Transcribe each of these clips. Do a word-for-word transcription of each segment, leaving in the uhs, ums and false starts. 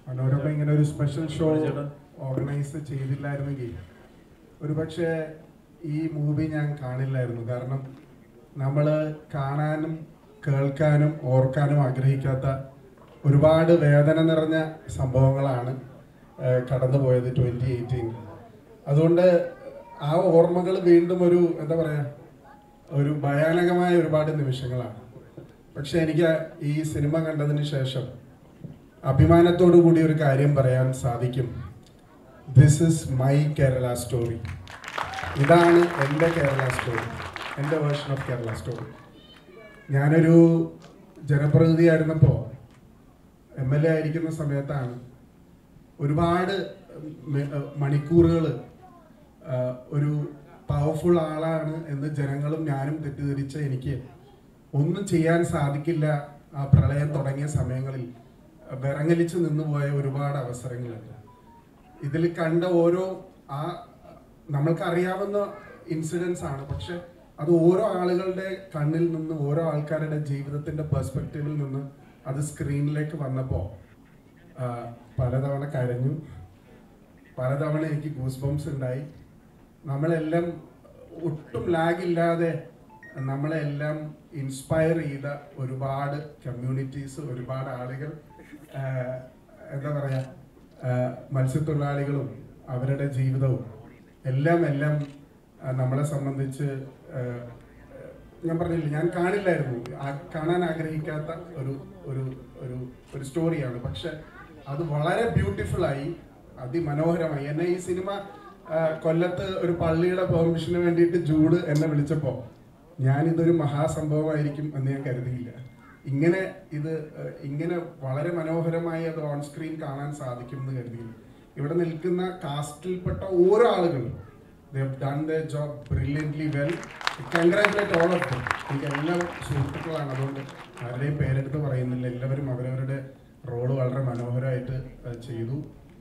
മനോരമ ഇങ്ങനെ ഒരു special show organise ചെയ്തില്ലായിരുന്നെങ്കിൽ ഒരുപക്ഷെ ഈ മൂവി ഞാൻ കാണില്ലായിരുന്നു. കാരണം നമ്മൾ കാണാനും കേൾക്കാനും ഓർക്കാനും ആഗ്രഹിക്കാത്ത ഒരുപാട് വേദന നിറഞ്ഞ സംഭവങ്ങളാണ് കടന്നുപോയത് ട്വന്റി എയ്റ്റീൻ. അതുകൊണ്ട് ആ ഓർമ്മകൾ വീണ്ടും ഒരു എന്താ പറയാ ഒരു ഭയാനകമായ ഒരുപാട് നിമിഷങ്ങളാണ്. പക്ഷെ എനിക്ക് ഈ സിനിമ കണ്ടതിന് ശേഷം അഭിമാനത്തോടു കൂടി ഒരു കാര്യം പറയാൻ സാധിക്കും. This is my Kerala story. ഇതാണ് എൻ്റെ കേരള സ്റ്റോറി, എൻ്റെ വേർഷൻ ഓഫ് കേരള സ്റ്റോറി. ഞാനൊരു ജനപ്രതിനിധിയായിരുന്നപ്പോൾ എം എൽ എ ആയിരിക്കുന്ന സമയത്താണ് ഒരുപാട് മണിക്കൂറുകൾ ഒരു പവർഫുൾ ആളാണ് എന്ന് ജനങ്ങളും ഞാനും തെറ്റിദ്ധരിച്ച എനിക്ക് ഒന്നും ചെയ്യാൻ സാധിക്കില്ല. ആ പ്രളയം തുടങ്ങിയ സമയങ്ങളിൽ വിറങ്ങലിച്ച് നിന്നുപോയ ഒരുപാട് അവസരങ്ങളുണ്ട്. ഇതിൽ കണ്ട ഓരോ ആ നമ്മൾക്കറിയാവുന്ന ഇൻസിഡൻസ് ആണ്, പക്ഷെ അത് ഓരോ ആളുകളുടെ കണ്ണിൽ നിന്ന് ഓരോ ആൾക്കാരുടെ ജീവിതത്തിന്റെ പെർസ്പെക്റ്റീവിൽ നിന്ന് അത് സ്ക്രീനിലേക്ക് വന്നപ്പോൾ പലതവണ കരഞ്ഞു, പലതവണ എനിക്ക് ഗൂസ് ബംസ് ഉണ്ടായി. നമ്മളെല്ലാം ഒട്ടും ലാഗില്ലാതെ നമ്മളെല്ലാം ഇൻസ്പയർ ചെയ്ത ഒരുപാട് കമ്മ്യൂണിറ്റീസ്, ഒരുപാട് ആളുകൾ, എന്താ പറയുക, മത്സ്യത്തൊഴിലാളികളും അവരുടെ ജീവിതവും എല്ലാം എല്ലാം നമ്മളെ സംബന്ധിച്ച് ഞാൻ പറഞ്ഞില്ല, ഞാൻ കാണില്ലായിരുന്നു, കാണാൻ ആഗ്രഹിക്കാത്ത ഒരു ഒരു ഒരു ഒരു സ്റ്റോറിയാണ്. പക്ഷെ അത് വളരെ ബ്യൂട്ടിഫുള്ളായി, അതിമനോഹരമായി. എന്നെ ഈ സിനിമ കൊല്ലത്ത് ഒരു പള്ളിയുടെ പെർമിഷന് വേണ്ടിയിട്ട് ജൂഡ് എന്നെ വിളിച്ചപ്പോൾ ഞാനിതൊരു മഹാസംഭവമായിരിക്കും എന്ന് ഞാൻ കരുതിയില്ല. ഇങ്ങനെ ഇത് ഇങ്ങനെ വളരെ മനോഹരമായി അത് ഓൺ സ്ക്രീൻ കാണാൻ സാധിക്കും എന്ന് കരുതിയില്ല. ഇവിടെ നിൽക്കുന്ന കാസ്റ്റിൽപ്പെട്ട ഓരോ ആളുകളും they have done their job brilliantly well. Congratulate all of them. എനിക്ക് എല്ലാ സുഹൃത്തുക്കളാണ്, അതുകൊണ്ട് ആരുടെയും പേരെടുത്ത് പറയുന്നില്ല. എല്ലാവരും അവരവരുടെ റോള് വളരെ മനോഹരമായിട്ട് ചെയ്തു.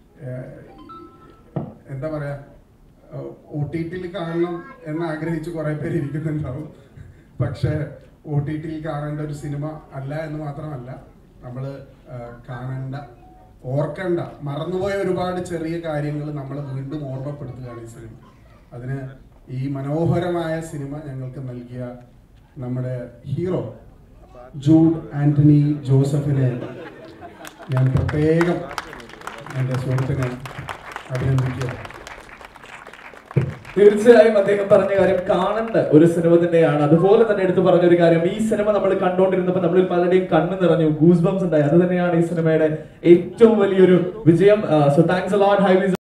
എന്താ പറയാ, ഒ ടി ടിയിൽ കാണണം എന്ന് ആഗ്രഹിച്ച് കുറെ പേര് ഇരിക്കുന്നുണ്ടാവും. പക്ഷെ ഒ ടി ടിയിൽ കാണേണ്ട ഒരു സിനിമ അല്ല എന്ന് മാത്രമല്ല, നമ്മൾ കാണേണ്ട, ഓർക്കേണ്ട, മറന്നുപോയ ഒരുപാട് ചെറിയ കാര്യങ്ങൾ നമ്മൾ വീണ്ടും ഓർമ്മപ്പെടുത്തുകയാണ് ഈ സിനിമ. അതിന് ഈ മനോഹരമായ സിനിമ ഞങ്ങൾക്ക് നൽകിയ നമ്മുടെ ഹീറോ ജൂഡ് ആന്റണി ജോസഫിനെ ഞാൻ പ്രത്യേകം എൻ്റെ സുഹൃത്തിനെ അഭിനന്ദിക്കുക. തീർച്ചയായും അദ്ദേഹം പറഞ്ഞ കാര്യം കാണേണ്ട ഒരു സിനിമ തന്നെയാണ്. അതുപോലെ തന്നെ എടുത്തു പറഞ്ഞ ഒരു കാര്യം, ഈ സിനിമ നമ്മൾ കണ്ടുകൊണ്ടിരുന്നപ്പോൾ നമ്മളിൽ പലരുടെയും കണ്ണ് നിറഞ്ഞു, ഗൂസ് ബംസ് ഉണ്ടായി. അത് തന്നെയാണ് ഈ സിനിമയുടെ ഏറ്റവും വലിയൊരു വിജയം. So thanks a lot Hibi.